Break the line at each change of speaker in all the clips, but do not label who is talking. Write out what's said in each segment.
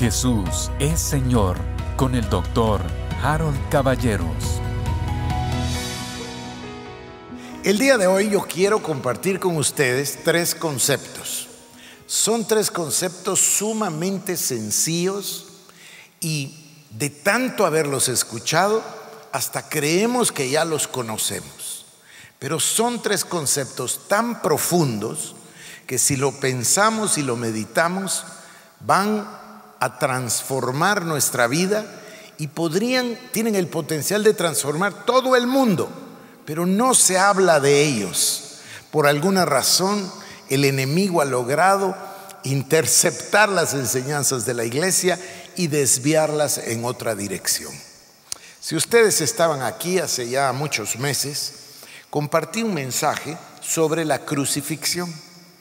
Jesús es Señor con el Dr. Harold Caballeros.
El día de hoy yo quiero compartir con ustedes 3 conceptos. Son 3 conceptos sumamente sencillos y de tanto haberlos escuchado, hasta creemos que ya los conocemos. Pero son 3 conceptos tan profundos que si lo pensamos y lo meditamos, van a transformar nuestra vida y tienen el potencial de transformar todo el mundo, pero no se habla de ellos. Por alguna razón, el enemigo ha logrado interceptar las enseñanzas de la iglesia y desviarlas en otra dirección. Si ustedes estaban aquí hace ya muchos meses, compartí un mensaje sobre la crucifixión.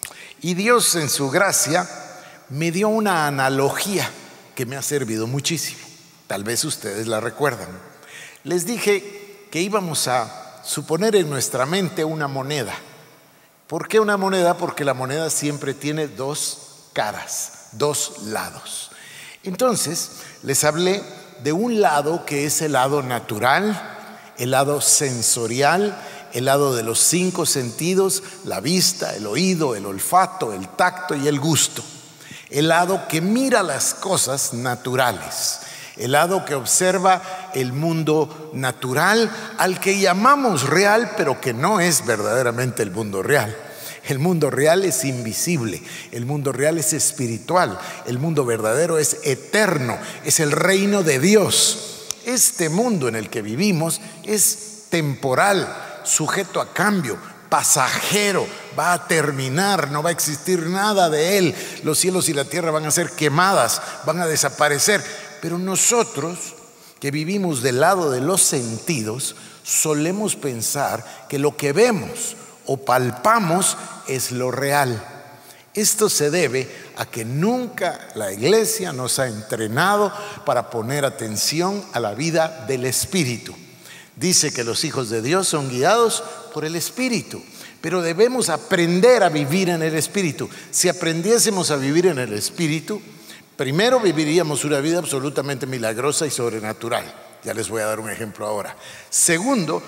Y Dios en su gracia me dio una analogía que me ha servido muchísimo. Tal vez ustedes la recuerdan. Les dije que íbamos a suponer en nuestra mente una moneda. ¿Por qué una moneda? Porque la moneda siempre tiene 2 caras, 2 lados. Entonces, les hablé de un lado que es el lado natural, el lado sensorial, el lado de los 5 sentidos, la vista, el oído, el olfato, el tacto y el gusto. El lado que mira las cosas naturales, el lado que observa el mundo natural al que llamamos real, pero que no es verdaderamente el mundo real. El mundo real es invisible, el mundo real es espiritual, el mundo verdadero es eterno, es el reino de Dios. Este mundo en el que vivimos es temporal, sujeto a cambio, pasajero, va a terminar, no va a existir nada de él. Los cielos y la tierra van a ser quemadas, van a desaparecer. Pero nosotros, que vivimos del lado de los sentidos, solemos pensar que lo que vemos o palpamos es lo real. Esto se debe a que nunca la iglesia nos ha entrenado para poner atención a la vida del Espíritu. Dice que los hijos de Dios son guiados por el Espíritu, pero debemos aprender a vivir en el Espíritu. Si aprendiésemos a vivir en el Espíritu, primero viviríamos una vida absolutamente milagrosa y sobrenatural. Ya les voy a dar un ejemplo ahora. Segundo,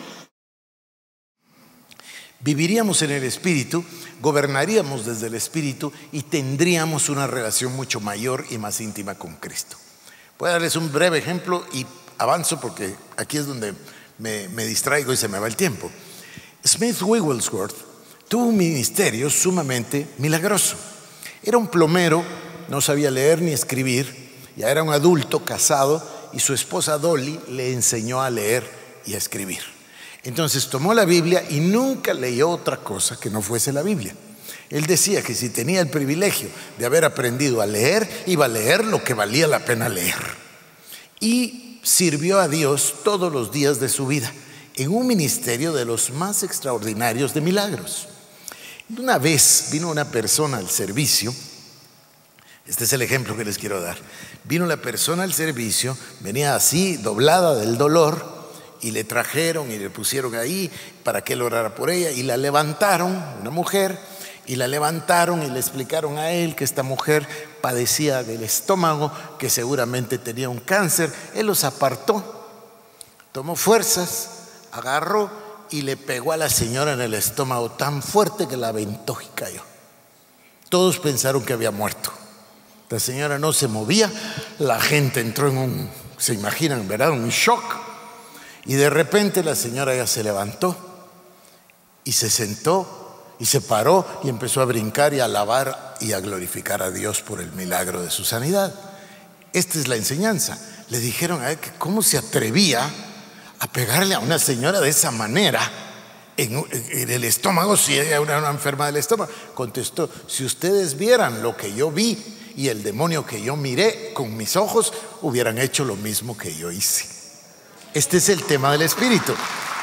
viviríamos en el Espíritu, gobernaríamos desde el Espíritu y tendríamos una relación mucho mayor y más íntima con Cristo. Voy a darles un breve ejemplo y avanzo porque aquí es donde me distraigo y se me va el tiempo. Smith Wigglesworth tuvo un ministerio sumamente milagroso. Era un plomero, no sabía leer ni escribir, ya era un adulto casado y su esposa Dolly le enseñó a leer y a escribir. Entonces tomó la Biblia y nunca leyó otra cosa que no fuese la Biblia. Él decía que si tenía el privilegio de haber aprendido a leer, iba a leer lo que valía la pena leer. Y sirvió a Dios todos los días de su vida en un ministerio de los más extraordinarios de milagros. Una vez vino una persona al servicio. Este es el ejemplo que les quiero dar. Vino la persona al servicio, venía así, doblada del dolor, y le trajeron y le pusieron ahí para que él orara por ella, y la levantaron, una mujer, y la levantaron y le explicaron a él que esta mujer padecía del estómago, que seguramente tenía un cáncer. Él los apartó, tomó fuerzas, agarró y le pegó a la señora en el estómago tan fuerte que la aventó y cayó. Todos pensaron que había muerto. La señora no se movía, la gente entró en se imaginan, ¿verdad? Un shock. Y de repente la señora ya se levantó y se sentó y se paró y empezó a brincar y a alabar y a glorificar a Dios por el milagro de su sanidad. Esta es la enseñanza. Le dijeron a él que cómo se atrevía a pegarle a una señora de esa manera en el estómago, si ella era una enferma del estómago. Contestó: si ustedes vieran lo que yo vi y el demonio que yo miré con mis ojos, hubieran hecho lo mismo que yo hice. Este es el tema del Espíritu.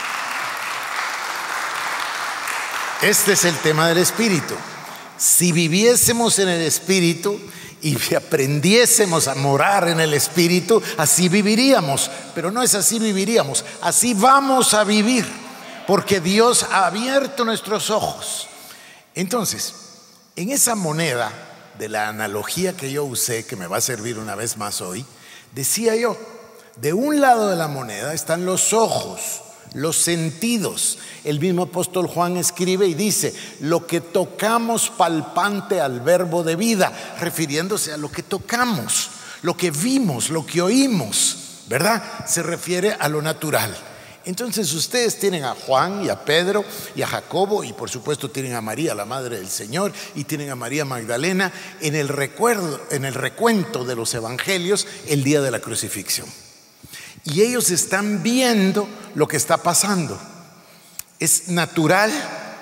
Este es el tema del Espíritu. Si viviésemos en el Espíritu y aprendiésemos a morar en el Espíritu, así viviríamos. Pero no es así viviríamos, así vamos a vivir, porque Dios ha abierto nuestros ojos. Entonces, en esa moneda de la analogía que yo usé, que me va a servir una vez más hoy, decía yo, de un lado de la moneda están los ojos, los sentidos. El mismo apóstol Juan escribe y dice: lo que tocamos palpante al verbo de vida, refiriéndose a lo que tocamos, lo que vimos, lo que oímos, ¿verdad? Se refiere a lo natural. Entonces ustedes tienen a Juan y a Pedro y a Jacobo, y por supuesto tienen a María, la madre del Señor, y tienen a María Magdalena en el recuento de los evangelios el día de la crucifixión. Y ellos están viendo lo que está pasando. Es natural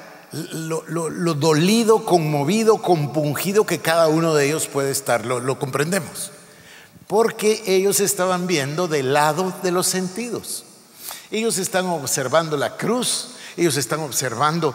lo dolido, conmovido, compungido que cada uno de ellos puede estar. Lo comprendemos, porque ellos estaban viendo del lado de los sentidos. Ellos están observando la cruz, ellos están observando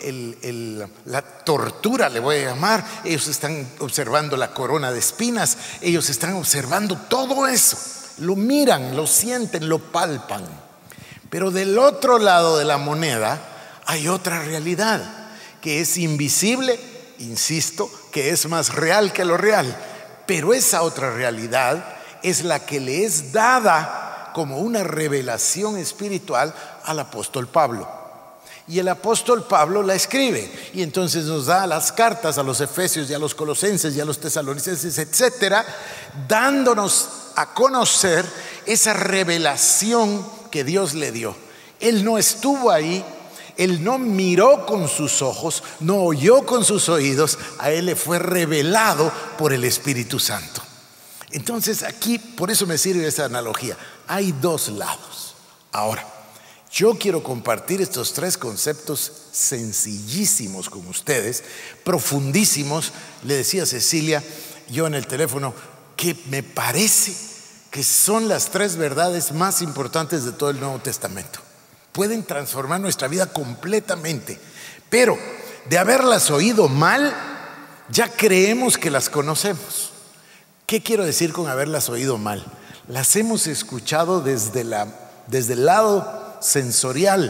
la tortura, le voy a llamar. Ellos están observando la corona de espinas. Ellos están observando todo eso. Lo miran, lo sienten, lo palpan. Pero del otro lado de la moneda hay otra realidad que es invisible, insisto, que es más real que lo real. Pero esa otra realidad es la que le es dada como una revelación espiritual al apóstol Pablo. Y el apóstol Pablo la escribe, y entonces nos da las cartas a los Efesios y a los Colosenses y a los Tesalonicenses, etcétera, dándonos a conocer esa revelación que Dios le dio. Él no estuvo ahí, él no miró con sus ojos, no oyó con sus oídos, a él le fue revelado por el Espíritu Santo. Entonces aquí, por eso me sirve esa analogía. Hay dos lados. Ahora, yo quiero compartir estos tres conceptos sencillísimos con ustedes, profundísimos. Le decía a Cecilia, yo en el teléfono, que me parece que son las tres verdades más importantes de todo el Nuevo Testamento. Pueden transformar nuestra vida completamente, pero de haberlas oído mal, ya creemos que las conocemos. ¿Qué quiero decir con haberlas oído mal? Las hemos escuchado desde el lado sensorial,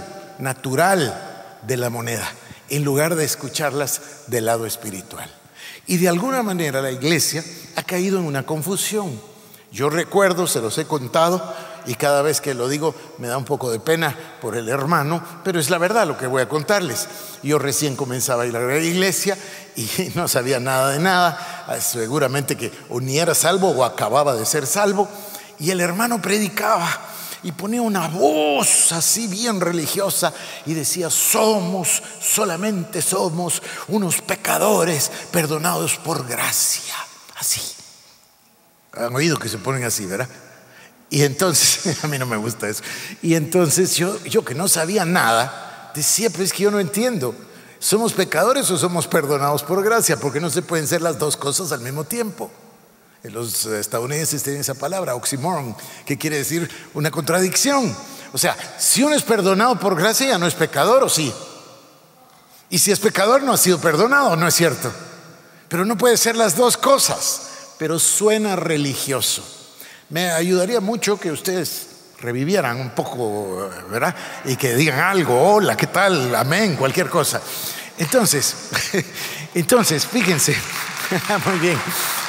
natural de la moneda, en lugar de escucharlas del lado espiritual. Y de alguna manera la iglesia ha caído en una confusión. Yo recuerdo, se los he contado, y cada vez que lo digo me da un poco de pena por el hermano, pero es la verdad lo que voy a contarles. Yo recién comenzaba a ir a la iglesia y no sabía nada de nada, seguramente que o ni era salvo o acababa de ser salvo, y el hermano predicaba y ponía una voz así bien religiosa y decía: solamente somos unos pecadores perdonados por gracia. Así. Han oído que se ponen así, ¿verdad? Y entonces, a mí no me gusta eso. Y entonces yo que no sabía nada, decía: pues es que yo no entiendo, ¿somos pecadores o somos perdonados por gracia? Porque no se pueden ser las dos cosas al mismo tiempo. Los estadounidenses tienen esa palabra, oxymoron, que quiere decir una contradicción. O sea, si uno es perdonado por gracia, ya no es pecador, ¿o sí? Y si es pecador, no ha sido perdonado, ¿no es cierto? Pero no puede ser las dos cosas. Pero suena religioso. Me ayudaría mucho que ustedes revivieran un poco, ¿verdad? Y que digan algo: hola, ¿qué tal? Amén, cualquier cosa. Entonces, fíjense. Muy bien.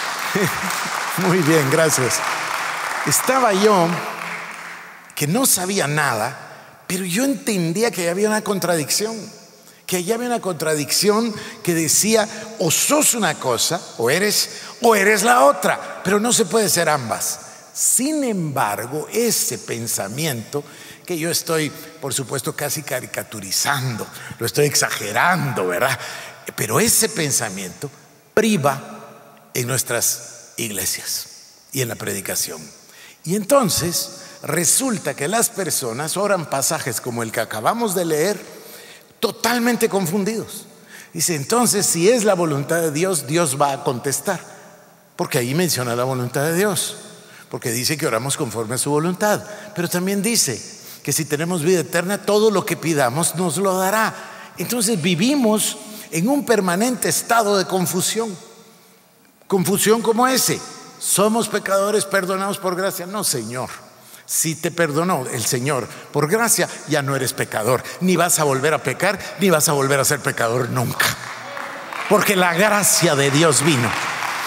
Muy bien, gracias. Estaba yo que no sabía nada, pero yo entendía que había una contradicción. Que allá había una contradicción que decía: o sos una cosa, o eres la otra, pero no se puede ser ambas. Sin embargo, ese pensamiento, que yo estoy, por supuesto, casi caricaturizando, lo estoy exagerando, ¿verdad? Pero ese pensamiento priva en nuestras iglesias y en la predicación. Y entonces resulta que las personas oran pasajes como el que acabamos de leer totalmente confundidos. Dice: entonces, si es la voluntad de Dios, Dios va a contestar, porque ahí menciona la voluntad de Dios, porque dice que oramos conforme a su voluntad, pero también dice que si tenemos vida eterna, todo lo que pidamos nos lo dará. Entonces vivimos en un permanente estado de confusión. Confusión como ese: somos pecadores perdonados por gracia. No, Señor, si te perdonó el Señor por gracia, ya no eres pecador, ni vas a volver a pecar, ni vas a volver a ser pecador nunca, porque la gracia de Dios vino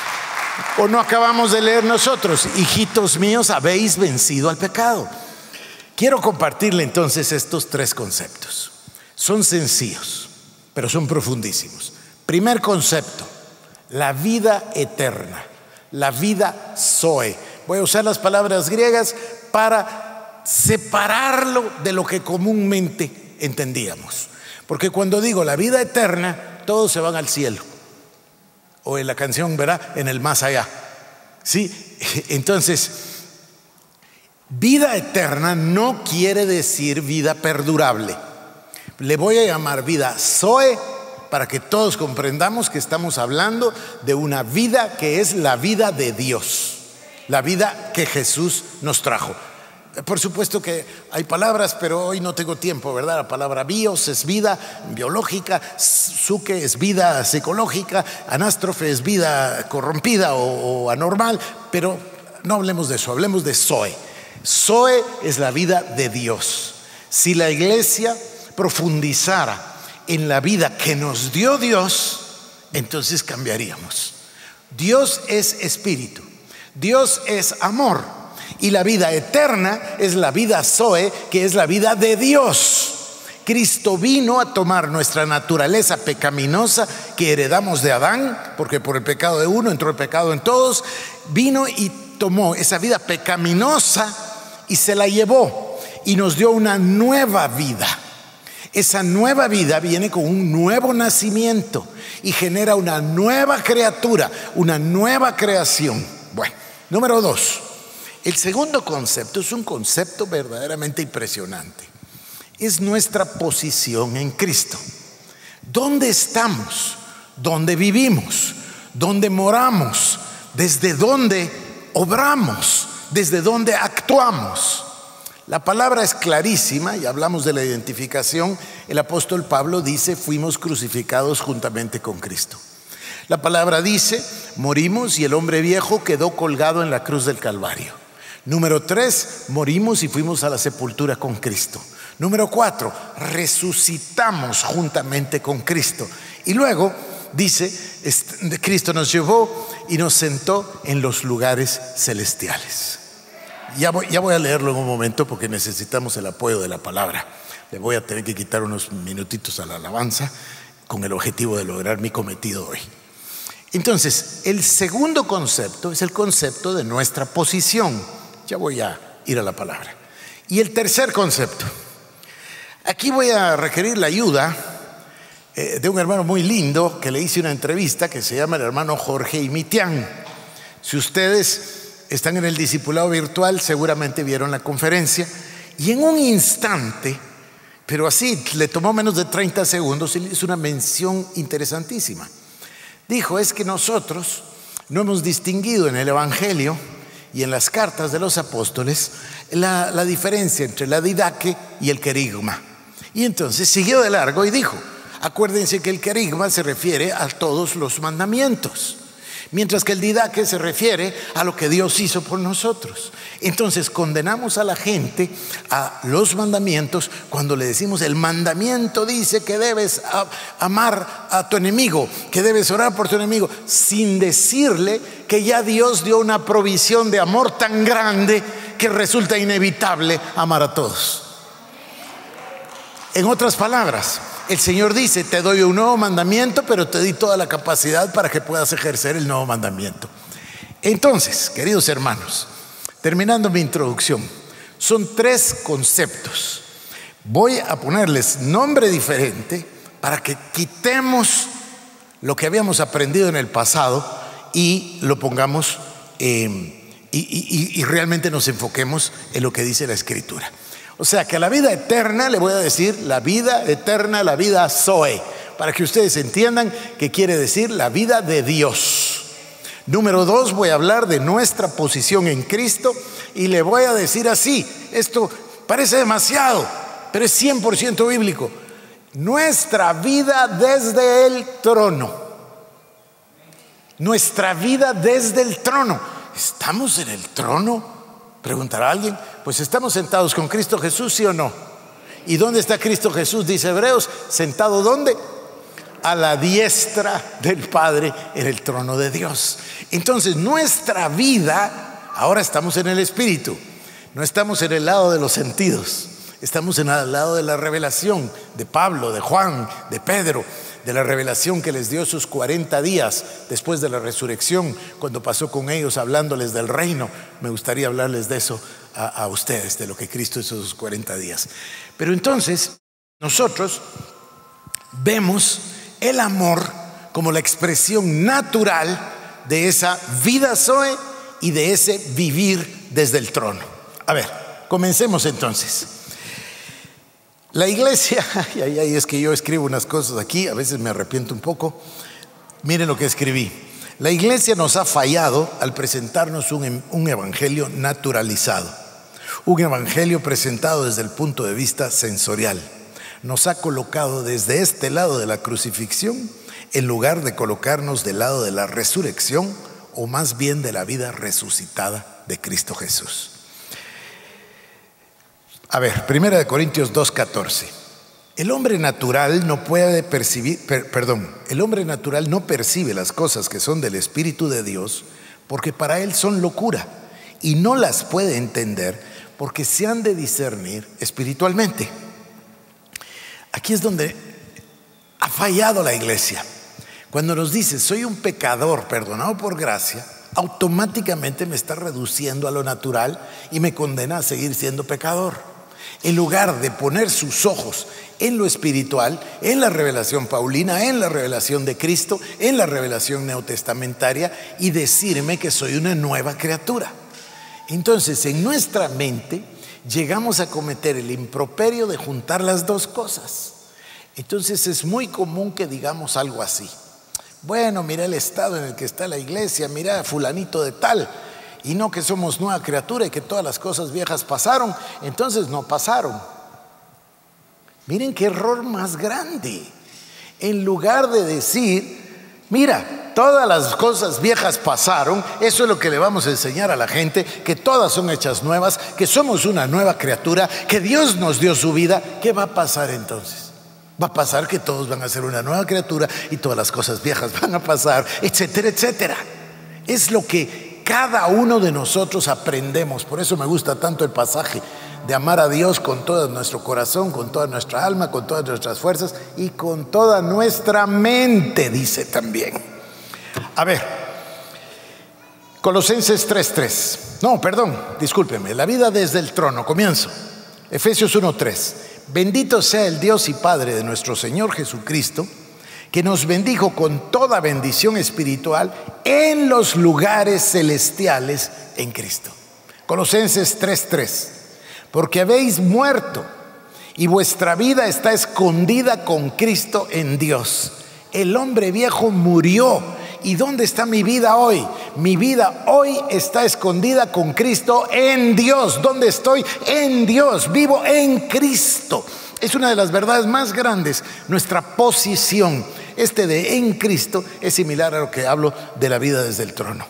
¿O no acabamos de leer nosotros? Hijitos míos, habéis vencido al pecado. Quiero compartirle entonces estos tres conceptos. Son sencillos, pero son profundísimos. Primer concepto, la vida eterna, la vida zoe. Voy a usar las palabras griegas para separarlo de lo que comúnmente entendíamos. Porque cuando digo la vida eterna, todos se van al cielo. O en la canción, ¿verdad? En el más allá. ¿Sí? Entonces, vida eterna no quiere decir vida perdurable. Le voy a llamar vida zoe para que todos comprendamos que estamos hablando de una vida que es la vida de Dios, la vida que Jesús nos trajo. Por supuesto que hay palabras, pero hoy no tengo tiempo, ¿verdad? La palabra bios es vida biológica, psuke es vida psicológica, anástrofe es vida corrompida o anormal, pero no hablemos de eso, hablemos de zoe. Zoe es la vida de Dios. Si la iglesia profundizara en la vida que nos dio Dios, entonces cambiaríamos. Dios es espíritu, Dios es amor. Y la vida eterna es la vida zoe, que es la vida de Dios. Cristo vino a tomar nuestra naturaleza pecaminosa que heredamos de Adán, porque por el pecado de uno entró el pecado en todos. Vino y tomó esa vida pecaminosa y se la llevó y nos dio una nueva vida. Esa nueva vida viene con un nuevo nacimiento y genera una nueva criatura, una nueva creación. Bueno, número 2. El segundo concepto es un concepto verdaderamente impresionante. Es nuestra posición en Cristo. ¿Dónde estamos? ¿Dónde vivimos? ¿Dónde moramos? ¿Desde dónde obramos? ¿Desde dónde actuamos? La palabra es clarísima y hablamos de la identificación. El apóstol Pablo dice: fuimos crucificados juntamente con Cristo. La palabra dice: morimos y el hombre viejo quedó colgado en la cruz del Calvario. Número 3, morimos y fuimos a la sepultura con Cristo. Número 4, resucitamos juntamente con Cristo. Y luego dice, Cristo nos llevó y nos sentó en los lugares celestiales. Ya voy a leerlo en un momento porque necesitamos el apoyo de la palabra. Le voy a tener que quitar unos minutitos a la alabanza con el objetivo de lograr mi cometido hoy. Entonces, el segundo concepto es el concepto de nuestra posición. Ya voy a ir a la palabra. Y el tercer concepto. Aquí voy a requerir la ayuda de un hermano muy lindo que le hice una entrevista, que se llama el hermano Jorge Imitián. Si ustedes están en el discipulado virtual, seguramente vieron la conferencia. Y en un instante, pero así, le tomó menos de 30 segundos, y hizo una mención interesantísima. Dijo: es que nosotros no hemos distinguido en el Evangelio y en las cartas de los apóstoles la diferencia entre la didaque y el querigma. Y entonces siguió de largo y dijo: acuérdense que el querigma se refiere a todos los mandamientos, mientras que el didaque se refiere a lo que Dios hizo por nosotros. Entonces condenamos a la gente a los mandamientos cuando le decimos: el mandamiento dice que debes amar a tu enemigo, que debes orar por tu enemigo, sin decirle que ya Dios dio una provisión de amor tan grande que resulta inevitable amar a todos. En otras palabras, el Señor dice: te doy un nuevo mandamiento, pero te di toda la capacidad para que puedas ejercer el nuevo mandamiento. Entonces, queridos hermanos, terminando mi introducción, son 3 conceptos. Voy a ponerles nombre diferente para que quitemos lo que habíamos aprendido en el pasado y lo pongamos y realmente nos enfoquemos en lo que dice la Escritura. O sea que a la vida eterna le voy a decir la vida eterna, la vida zoe, para que ustedes entiendan que quiere decir la vida de Dios. Número 2, voy a hablar de nuestra posición en Cristo y le voy a decir así: esto parece demasiado, pero es 100% bíblico. Nuestra vida desde el trono. Nuestra vida desde el trono. ¿Estamos en el trono? Preguntará alguien. Pues estamos sentados con Cristo Jesús, ¿sí o no? ¿Y dónde está Cristo Jesús? Dice Hebreos, ¿sentado dónde? a la diestra del Padre en el trono de Dios. Entonces nuestra vida, ahora estamos en el Espíritu, no estamos en el lado de los sentidos, estamos en el lado de la revelación de Pablo, de Juan, de Pedro, de la revelación que les dio sus 40 días después de la resurrección, cuando pasó con ellos hablándoles del reino. Me gustaría hablarles de eso a ustedes, de lo que Cristo hizo sus 40 días. Pero entonces nosotros vemos el amor como la expresión natural de esa vida Zoe y de ese vivir desde el trono. A ver, comencemos entonces. La iglesia, y es que yo escribo unas cosas aquí, a veces me arrepiento un poco. Miren lo que escribí. La iglesia nos ha fallado al presentarnos un evangelio naturalizado, un evangelio presentado desde el punto de vista sensorial. Nos ha colocado desde este lado de la crucifixión en lugar de colocarnos del lado de la resurrección, o más bien de la vida resucitada de Cristo Jesús. A ver, 1 Corintios 2:14. El hombre natural no percibe las cosas que son del Espíritu de Dios, porque para él son locura, y no las puede entender, porque se han de discernir espiritualmente. Aquí es donde ha fallado la iglesia. Cuando nos dice soy un pecador perdonado por gracia, automáticamente me está reduciendo a lo natural y me condena a seguir siendo pecador. En lugar de poner sus ojos en lo espiritual, en la revelación paulina, en la revelación de Cristo, en la revelación neotestamentaria, y decirme que soy una nueva criatura. Entonces, en nuestra mente llegamos a cometer el improperio de juntar las dos cosas. Entonces es muy común que digamos algo así: bueno, mira el estado en el que está la iglesia, mira fulanito de tal, y no que somos nueva criatura y que todas las cosas viejas pasaron. Entonces no pasaron. Miren qué error más grande. En lugar de decir, mira, todas las cosas viejas pasaron, eso es lo que le vamos a enseñar a la gente, que todas son hechas nuevas, que somos una nueva criatura, que Dios nos dio su vida. ¿Qué va a pasar entonces? Va a pasar que todos van a ser una nueva criatura y todas las cosas viejas van a pasar, etcétera, etcétera. Es lo que cada uno de nosotros aprendemos. Por eso me gusta tanto el pasaje de amar a Dios con todo nuestro corazón, con toda nuestra alma, con todas nuestras fuerzas y con toda nuestra mente, dice también. A ver, Colosenses 3:3. No, perdón, discúlpeme. La vida desde el trono, comienzo. Efesios 1:3. Bendito sea el Dios y Padre de nuestro Señor Jesucristo, que nos bendijo con toda bendición espiritual en los lugares celestiales en Cristo. Colosenses 3:3. Porque habéis muerto y vuestra vida está escondida con Cristo en Dios. El hombre viejo murió. ¿Y dónde está mi vida hoy? Mi vida hoy está escondida con Cristo en Dios. ¿Dónde estoy? En Dios. Vivo en Cristo. Es una de las verdades más grandes, nuestra posición. De en Cristo es similar a lo que hablo de la vida desde el trono.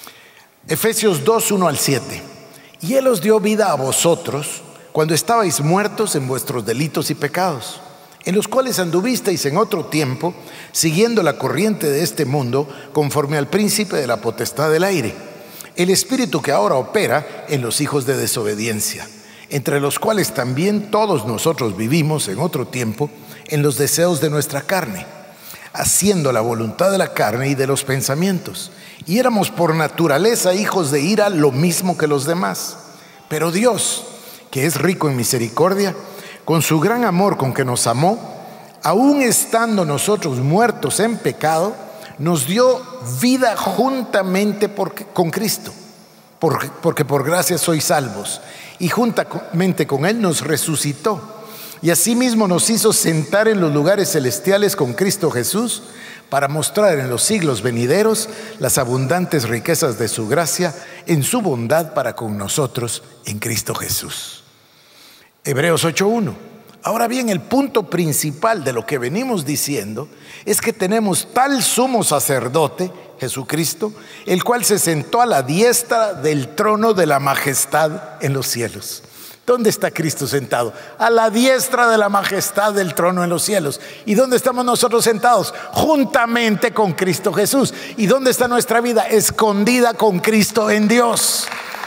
Efesios 2:1-7. Y Él os dio vida a vosotros cuando estabais muertos en vuestros delitos y pecados, en los cuales anduvisteis en otro tiempo, siguiendo la corriente de este mundo, conforme al príncipe de la potestad del aire, el espíritu que ahora opera en los hijos de desobediencia, entre los cuales también todos nosotros vivimos en otro tiempo en los deseos de nuestra carne, haciendo la voluntad de la carne y de los pensamientos, y éramos por naturaleza hijos de ira, lo mismo que los demás. Pero Dios, que es rico en misericordia, con su gran amor con que nos amó, aun estando nosotros muertos en pecado, nos dio vida juntamente con Cristo, porque por gracia sois salvos, y juntamente con Él nos resucitó, y asimismo nos hizo sentar en los lugares celestiales con Cristo Jesús, para mostrar en los siglos venideros las abundantes riquezas de su gracia en su bondad para con nosotros en Cristo Jesús. Hebreos 8:1. Ahora bien, el punto principal de lo que venimos diciendo es que tenemos tal sumo sacerdote, Jesucristo, el cual se sentó a la diestra del trono de la majestad en los cielos. ¿Dónde está Cristo sentado? A la diestra de la majestad del trono en los cielos. ¿Y dónde estamos nosotros sentados? Juntamente con Cristo Jesús. ¿Y dónde está nuestra vida? Escondida con Cristo en Dios.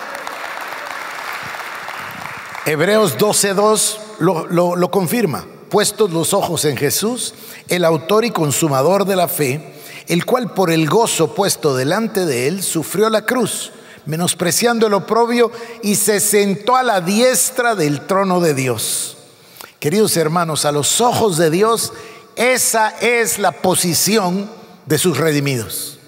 Hebreos 12:2 lo confirma. Puestos los ojos en Jesús, el autor y consumador de la fe, el cual por el gozo puesto delante de él sufrió la cruz, menospreciando el oprobio, y se sentó a la diestra del trono de Dios. Queridos hermanos, a los ojos de Dios, esa es la posición de sus redimidos.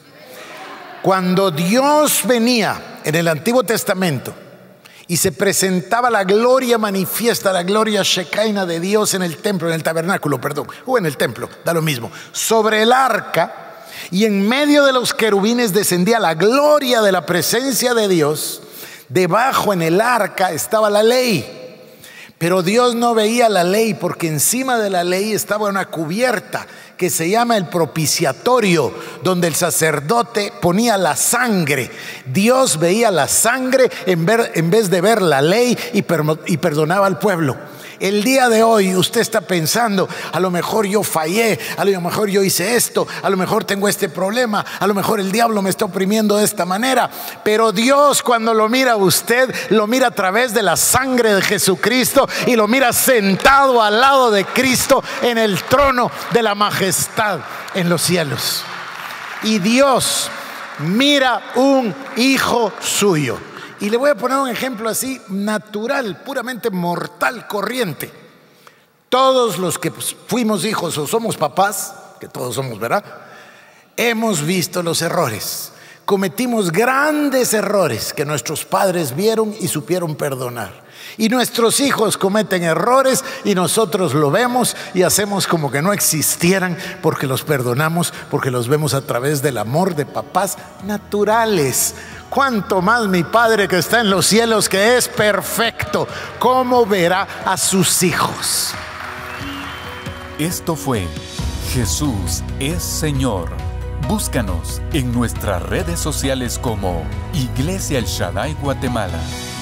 Cuando Dios venía en el Antiguo Testamento y se presentaba la gloria manifiesta, la gloria shekinah de Dios en el templo, en el tabernáculo, o en el templo, da lo mismo, sobre el arca, y en medio de los querubines descendía la gloria de la presencia de Dios. Debajo en el arca estaba la ley, pero Dios no veía la ley, porque encima de la ley estaba una cubierta que se llama el propiciatorio, donde el sacerdote ponía la sangre. Dios veía la sangre en vez de ver la ley, y perdonaba al pueblo. El día de hoy usted está pensando: a lo mejor yo fallé, a lo mejor yo hice esto, a lo mejor tengo este problema, a lo mejor el diablo me está oprimiendo de esta manera. Pero Dios, cuando lo mira a usted, lo mira a través de la sangre de Jesucristo, y lo mira sentado al lado de Cristo en el trono de la majestad en los cielos. Y Dios mira un hijo suyo. Y le voy a poner un ejemplo así natural, puramente mortal, corriente. Todos los que fuimos hijos o somos papás, que todos somos, ¿verdad?, hemos visto los errores. Cometimos grandes errores que nuestros padres vieron y supieron perdonar. Y nuestros hijos cometen errores y nosotros lo vemos y hacemos como que no existieran, porque los perdonamos, porque los vemos a través del amor de papás naturales. Cuánto más mi Padre que está en los cielos, que es perfecto, ¿cómo verá a sus hijos?
Esto fue Jesús es Señor. Búscanos en nuestras redes sociales como Iglesia El Shaddai Guatemala.